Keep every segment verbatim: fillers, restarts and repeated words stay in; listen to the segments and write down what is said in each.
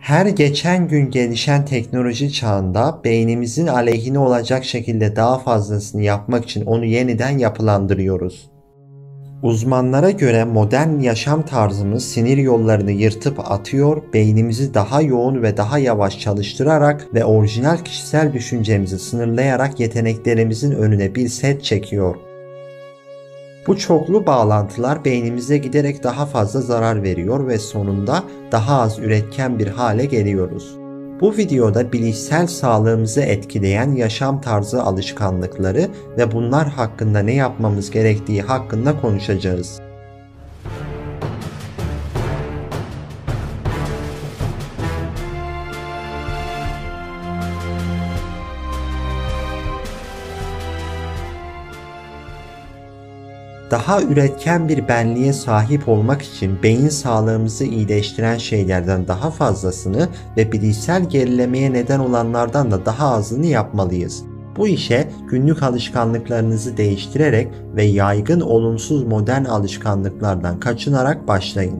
Her geçen gün gelişen teknoloji çağında beynimizin aleyhine olacak şekilde daha fazlasını yapmak için onu yeniden yapılandırıyoruz. Uzmanlara göre modern yaşam tarzımız sinir yollarını yırtıp atıyor, beynimizi daha yoğun ve daha yavaş çalıştırarak ve orijinal kişisel düşüncemizi sınırlayarak yeteneklerimizin önüne bir set çekiyor. Bu çoklu bağlantılar beynimize giderek daha fazla zarar veriyor ve sonunda daha az üretken bir hale geliyoruz. Bu videoda bilişsel sağlığımızı etkileyen yaşam tarzı alışkanlıkları ve bunlar hakkında ne yapmamız gerektiği hakkında konuşacağız. Daha üretken bir benliğe sahip olmak için beyin sağlığımızı iyileştiren şeylerden daha fazlasını ve bilişsel gerilemeye neden olanlardan da daha azını yapmalıyız. Bu işe günlük alışkanlıklarınızı değiştirerek ve yaygın olumsuz modern alışkanlıklardan kaçınarak başlayın.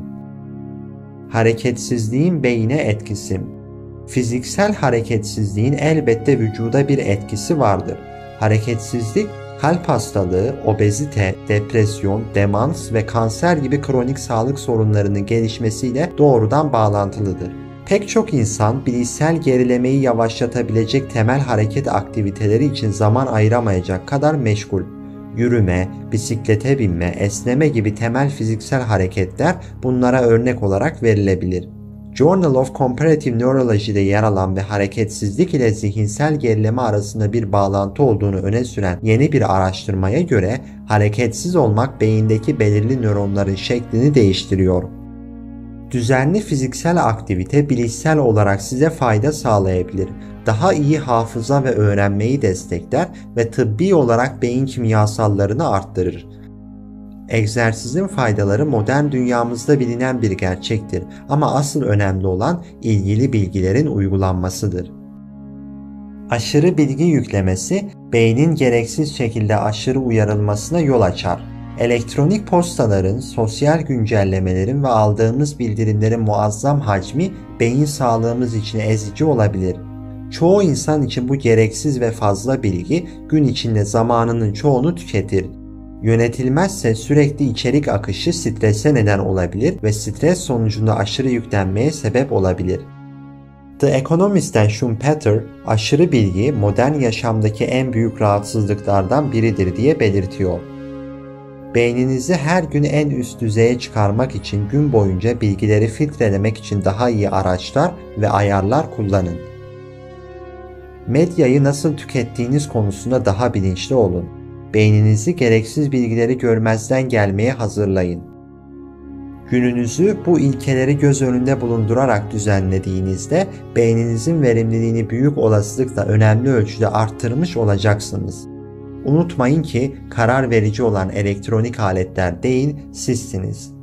Hareketsizliğin beyine etkisi. Fiziksel hareketsizliğin elbette vücuda bir etkisi vardır. Hareketsizlik, kalp hastalığı, obezite, depresyon, demans ve kanser gibi kronik sağlık sorunlarının gelişmesiyle doğrudan bağlantılıdır. Pek çok insan bilişsel gerilemeyi yavaşlatabilecek temel hareket aktiviteleri için zaman ayıramayacak kadar meşgul. Yürüme, bisiklete binme, esneme gibi temel fiziksel hareketler bunlara örnek olarak verilebilir. Journal of Comparative Neurology'de yer alan ve hareketsizlik ile zihinsel gerileme arasında bir bağlantı olduğunu öne süren yeni bir araştırmaya göre hareketsiz olmak beyindeki belirli nöronların şeklini değiştiriyor. Düzenli fiziksel aktivite bilişsel olarak size fayda sağlayabilir, daha iyi hafıza ve öğrenmeyi destekler ve tıbbi olarak beyin kimyasallarını arttırır. Egzersizin faydaları modern dünyamızda bilinen bir gerçektir ama asıl önemli olan ilgili bilgilerin uygulanmasıdır. Aşırı bilgi yüklemesi, beynin gereksiz şekilde aşırı uyarılmasına yol açar. Elektronik postaların, sosyal güncellemelerin ve aldığımız bildirimlerin muazzam hacmi beyin sağlığımız için ezici olabilir. Çoğu insan için bu gereksiz ve fazla bilgi gün içinde zamanının çoğunu tüketir. Yönetilmezse sürekli içerik akışı strese neden olabilir ve stres sonucunda aşırı yüklenmeye sebep olabilir. The Economist'ten Schumpeter, aşırı bilgi modern yaşamdaki en büyük rahatsızlıklardan biridir diye belirtiyor. Beyninizi her gün en üst düzeye çıkarmak için gün boyunca bilgileri filtrelemek için daha iyi araçlar ve ayarlar kullanın. Medyayı nasıl tükettiğiniz konusunda daha bilinçli olun. Beyninizi gereksiz bilgileri görmezden gelmeye hazırlayın. Gününüzü bu ilkeleri göz önünde bulundurarak düzenlediğinizde beyninizin verimliliğini büyük olasılıkla önemli ölçüde arttırmış olacaksınız. Unutmayın ki karar verici olan elektronik aletler değil, sizsiniz.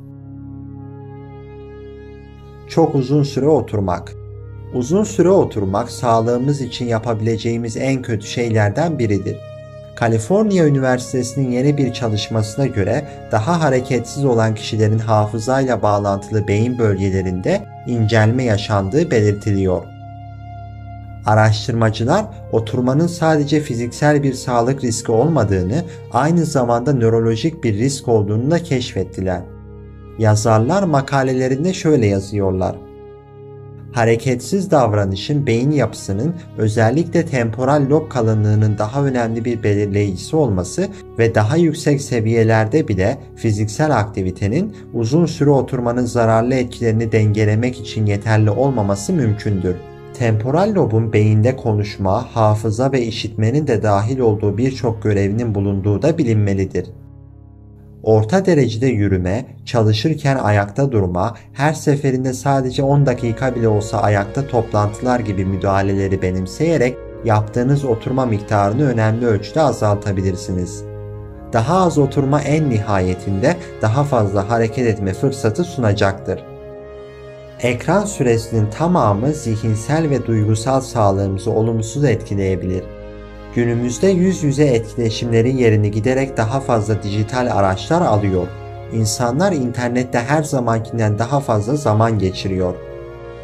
Çok uzun süre oturmak. Uzun süre oturmak sağlığımız için yapabileceğimiz en kötü şeylerden biridir. Kaliforniya Üniversitesi'nin yeni bir çalışmasına göre daha hareketsiz olan kişilerin hafızayla bağlantılı beyin bölgelerinde incelme yaşandığı belirtiliyor. Araştırmacılar oturmanın sadece fiziksel bir sağlık riski olmadığını, aynı zamanda nörolojik bir risk olduğunu da keşfettiler. Yazarlar makalelerinde şöyle yazıyorlar. Hareketsiz davranışın beyin yapısının özellikle temporal lob kalınlığının daha önemli bir belirleyicisi olması ve daha yüksek seviyelerde bile fiziksel aktivitenin uzun süre oturmanın zararlı etkilerini dengelemek için yeterli olmaması mümkündür. Temporal lobun beyinde konuşma, hafıza ve işitmenin de dahil olduğu birçok görevinin bulunduğu da bilinmelidir. Orta derecede yürüme, çalışırken ayakta durma, her seferinde sadece on dakika bile olsa ayakta toplantılar gibi müdahaleleri benimseyerek yaptığınız oturma miktarını önemli ölçüde azaltabilirsiniz. Daha az oturma en nihayetinde daha fazla hareket etme fırsatı sunacaktır. Ekran süresinin tamamı zihinsel ve duygusal sağlığımızı olumsuz etkileyebilir. Günümüzde yüz yüze etkileşimlerin yerini giderek daha fazla dijital araçlar alıyor. İnsanlar internette her zamankinden daha fazla zaman geçiriyor.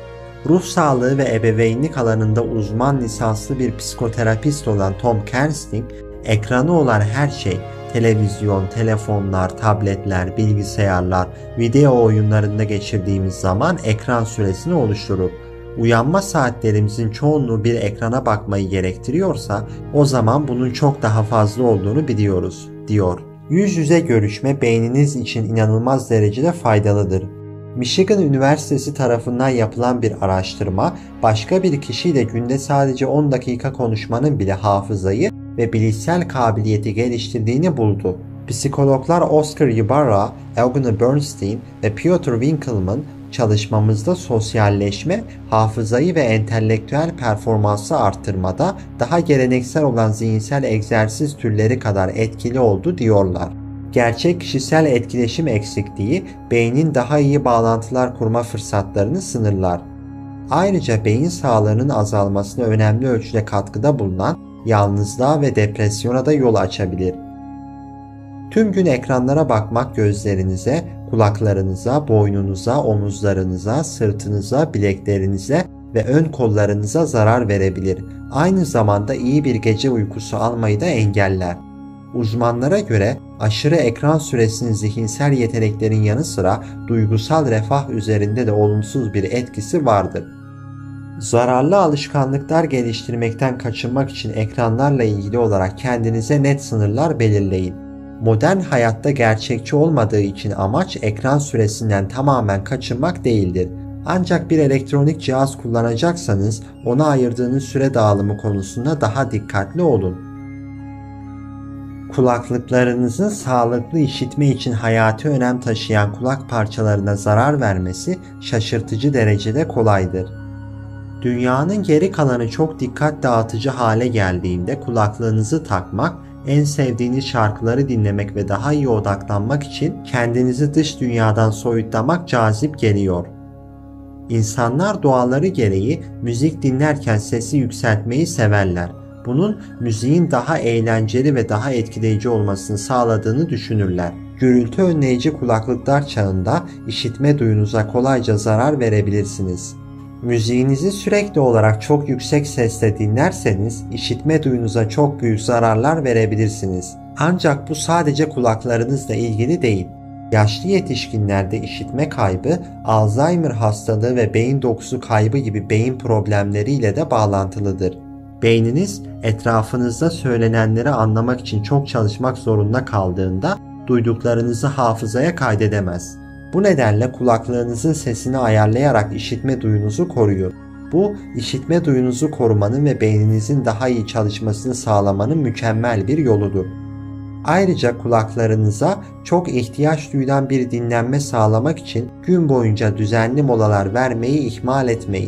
Ruh sağlığı ve ebeveynlik alanında uzman lisanslı bir psikoterapist olan Tom Kersting, ekranı olan her şey, televizyon, telefonlar, tabletler, bilgisayarlar, video oyunlarında geçirdiğimiz zaman ekran süresini oluşturur. Uyanma saatlerimizin çoğunluğu bir ekrana bakmayı gerektiriyorsa o zaman bunun çok daha fazla olduğunu biliyoruz, diyor. Yüz yüze görüşme beyniniz için inanılmaz derecede faydalıdır. Michigan Üniversitesi tarafından yapılan bir araştırma, başka bir kişiyle günde sadece on dakika konuşmanın bile hafızayı ve bilişsel kabiliyeti geliştirdiğini buldu. Psikologlar Oscar Ybarra, Eugene Bernstein ve Piotr Winkelmann çalışmamızda sosyalleşme, hafızayı ve entelektüel performansı arttırmada daha geleneksel olan zihinsel egzersiz türleri kadar etkili oldu diyorlar. Gerçek kişisel etkileşim eksikliği beynin daha iyi bağlantılar kurma fırsatlarını sınırlar. Ayrıca beyin sağlığının azalmasına önemli ölçüde katkıda bulunan yalnızlığa ve depresyona da yol açabilir. Tüm gün ekranlara bakmak gözlerinize, kulaklarınıza, boynunuza, omuzlarınıza, sırtınıza, bileklerinize ve ön kollarınıza zarar verebilir. Aynı zamanda iyi bir gece uykusu almayı da engeller. Uzmanlara göre aşırı ekran süresinin zihinsel yeteneklerin yanı sıra duygusal refah üzerinde de olumsuz bir etkisi vardır. Zararlı alışkanlıklar geliştirmekten kaçınmak için ekranlarla ilgili olarak kendinize net sınırlar belirleyin. Modern hayatta gerçekçi olmadığı için amaç ekran süresinden tamamen kaçınmak değildir. Ancak bir elektronik cihaz kullanacaksanız ona ayırdığınız süre dağılımı konusunda daha dikkatli olun. Kulaklıklarınızın sağlıklı işitme için hayati önem taşıyan kulak parçalarına zarar vermesi şaşırtıcı derecede kolaydır. Dünyanın geri kalanı çok dikkat dağıtıcı hale geldiğinde kulaklığınızı takmak, en sevdiğiniz şarkıları dinlemek ve daha iyi odaklanmak için kendinizi dış dünyadan soyutlamak cazip geliyor. İnsanlar doğaları gereği müzik dinlerken sesi yükseltmeyi severler. Bunun müziğin daha eğlenceli ve daha etkileyici olmasını sağladığını düşünürler. Gürültü önleyici kulaklıklar çağında işitme duyunuza kolayca zarar verebilirsiniz. Müziğinizi sürekli olarak çok yüksek sesle dinlerseniz işitme duyunuza çok büyük zararlar verebilirsiniz. Ancak bu sadece kulaklarınızla ilgili değil. Yaşlı yetişkinlerde işitme kaybı, Alzheimer hastalığı ve beyin dokusu kaybı gibi beyin problemleriyle de bağlantılıdır. Beyniniz etrafınızda söylenenleri anlamak için çok çalışmak zorunda kaldığında duyduklarınızı hafızaya kaydedemez. Bu nedenle kulaklığınızın sesini ayarlayarak işitme duyunuzu koruyun. Bu, işitme duyunuzu korumanın ve beyninizin daha iyi çalışmasını sağlamanın mükemmel bir yoludur. Ayrıca kulaklarınıza çok ihtiyaç duyulan bir dinlenme sağlamak için gün boyunca düzenli molalar vermeyi ihmal etmeyin.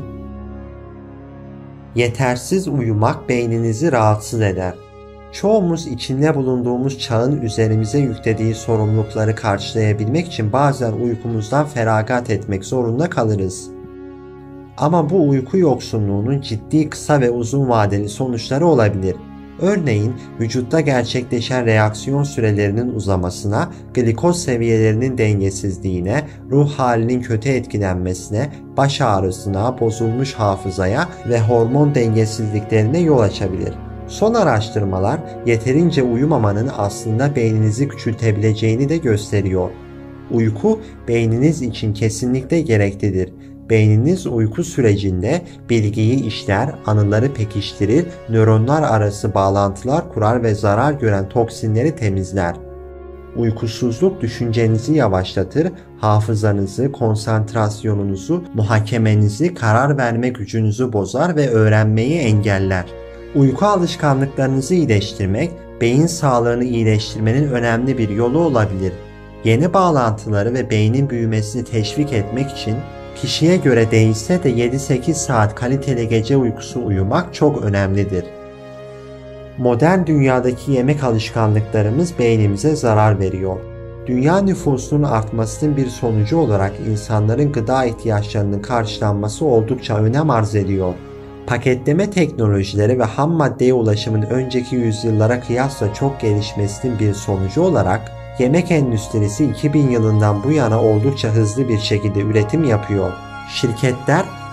Yetersiz uyumak beyninizi rahatsız eder. Çoğumuz içinde bulunduğumuz çağın üzerimize yüklediği sorumlulukları karşılayabilmek için bazen uykumuzdan feragat etmek zorunda kalırız. Ama bu uyku yoksunluğunun ciddi kısa ve uzun vadeli sonuçları olabilir. Örneğin vücutta gerçekleşen reaksiyon sürelerinin uzamasına, glikoz seviyelerinin dengesizliğine, ruh halinin kötü etkilenmesine, baş ağrısına, bozulmuş hafızaya ve hormon dengesizliklerine yol açabilir. Son araştırmalar yeterince uyumamanın aslında beyninizi küçültebileceğini de gösteriyor. Uyku beyniniz için kesinlikle gereklidir. Beyniniz uyku sürecinde bilgiyi işler, anıları pekiştirir, nöronlar arası bağlantılar kurar ve zarar gören toksinleri temizler. Uykusuzluk düşüncenizi yavaşlatır, hafızanızı, konsantrasyonunuzu, muhakemenizi, karar verme gücünüzü bozar ve öğrenmeyi engeller. Uyku alışkanlıklarınızı iyileştirmek, beyin sağlığını iyileştirmenin önemli bir yolu olabilir. Yeni bağlantıları ve beynin büyümesini teşvik etmek için kişiye göre değişse de yedi sekiz saat kaliteli gece uykusu uyumak çok önemlidir. Modern dünyadaki yemek alışkanlıklarımız beynimize zarar veriyor. Dünya nüfusunun artmasının bir sonucu olarak insanların gıda ihtiyaçlarının karşılanması oldukça önem arz ediyor. Paketleme teknolojileri ve ham maddeye ulaşımın önceki yüzyıllara kıyasla çok gelişmesinin bir sonucu olarak yemek endüstrisi iki bin yılından bu yana oldukça hızlı bir şekilde üretim yapıyor. Şirketler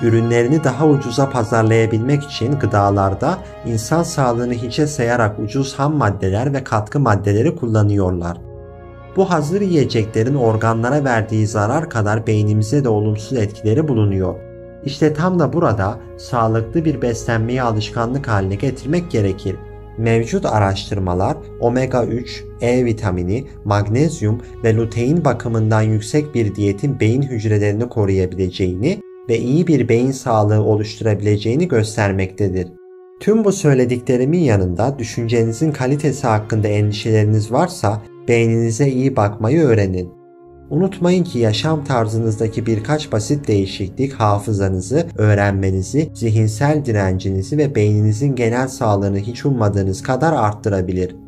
ürünlerini daha ucuza pazarlayabilmek için gıdalarda insan sağlığını hiçe sayarak ucuz ham maddeler ve katkı maddeleri kullanıyorlar. Bu hazır yiyeceklerin organlara verdiği zarar kadar beynimize de olumsuz etkileri bulunuyor. İşte tam da burada sağlıklı bir beslenmeyi alışkanlık haline getirmek gerekir. Mevcut araştırmalar omega üç, E vitamini, magnezyum ve lutein bakımından yüksek bir diyetin beyin hücrelerini koruyabileceğini ve iyi bir beyin sağlığı oluşturabileceğini göstermektedir. Tüm bu söylediklerimin yanında düşüncenizin kalitesi hakkında endişeleriniz varsa beyninize iyi bakmayı öğrenin. Unutmayın ki yaşam tarzınızdaki birkaç basit değişiklik hafızanızı, öğrenmenizi, zihinsel direncinizi ve beyninizin genel sağlığını hiç ummadığınız kadar arttırabilir.